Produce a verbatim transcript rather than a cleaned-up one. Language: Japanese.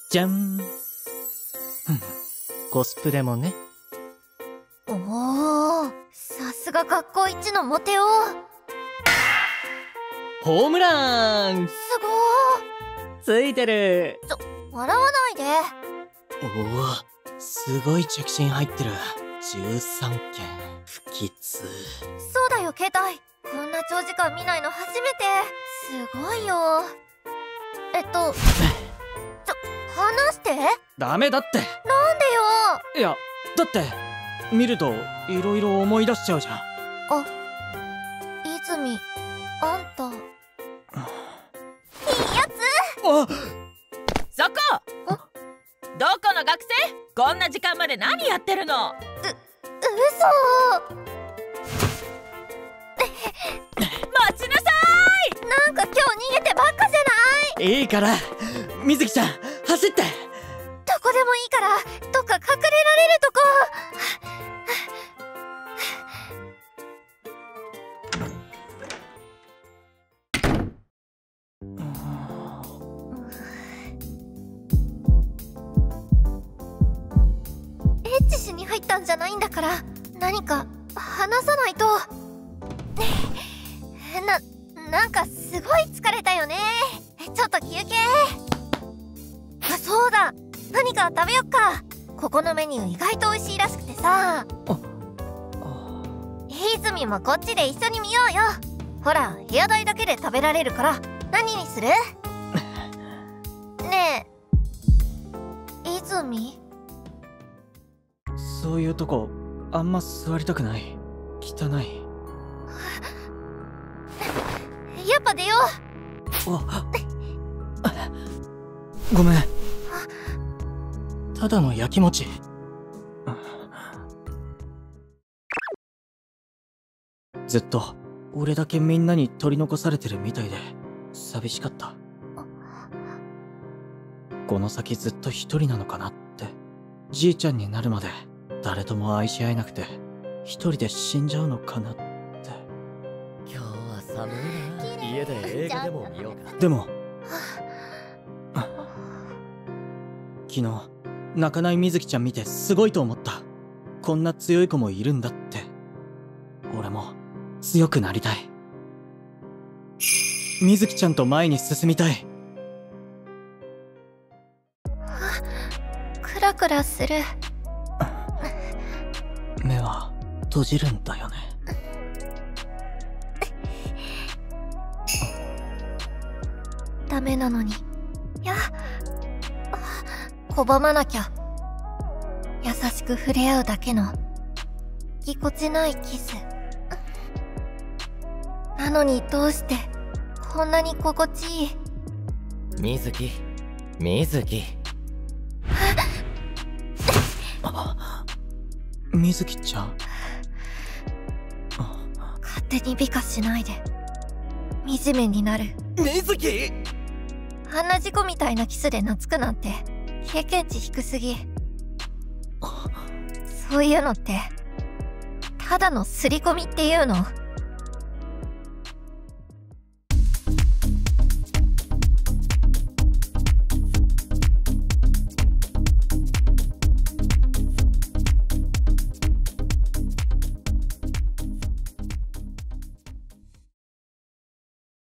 じゃん。コスプレもね。 おお、さすが学校一のモテ男。 ホームラン。 すごついてる。 ー。ちょ、笑わないで。 おお、すごい着信入ってる。じゅうさんけん不吉。 そうだよ、携帯。こんな長時間見ないの初めて。すごいよ。えっとちょ、話して。 ダメだって。 なんでよ。 いや、だって見るといろいろ思い出しちゃうじゃん。 あ、泉、あんたいいやつ。 あ、 そこ。どこの学生？こんな時間まで何やってるの？う、 嘘。 待ちなさい。 なんか今日逃げてばっかじゃない。 いいから水木ちゃん走って。 どこでもいいからどっか隠れられるとこ。エッチしに入ったんじゃないんだから何か話さないと。な、なんかすごい疲れたよね。ちょっと休憩。あ、そうだ、何か食べよっか。ここのメニュー意外と美味しいらしくてさ。泉もこっちで一緒に見ようよ。ほら、部屋代だけで食べられるから。何にする？ねえ、泉？ そういうとこあんま座りたくない。汚い。 やっぱ出よう。 ごめん。ただのやきもち。ずっと俺だけみんなに取り残されてるみたいで寂しかった。この先ずっと一人なのかなって。じいちゃんになるまで誰とも愛し合えなくて一人で死んじゃうのかなって。 今日は寒いな。家で映画でも見ようか。 でも昨日泣かない水木ちゃん見てすごいと思った。こんな強い子もいるんだって。俺も強くなりたい。水木ちゃんと前に進みたい。 クラクラする。 目は閉じるんだよね。 ダメなのに。いや、拒まなきゃ。優しく触れ合うだけのぎこちないキス。なのにどうしてこんなに心地いい。 水木、水木。 水木ちゃん。 勝手に美化しないで。惨めになる。 水木。 あんな事故みたいなキスで懐くなんて経験値低すぎ。そういうのってただの刷り込みっていうの？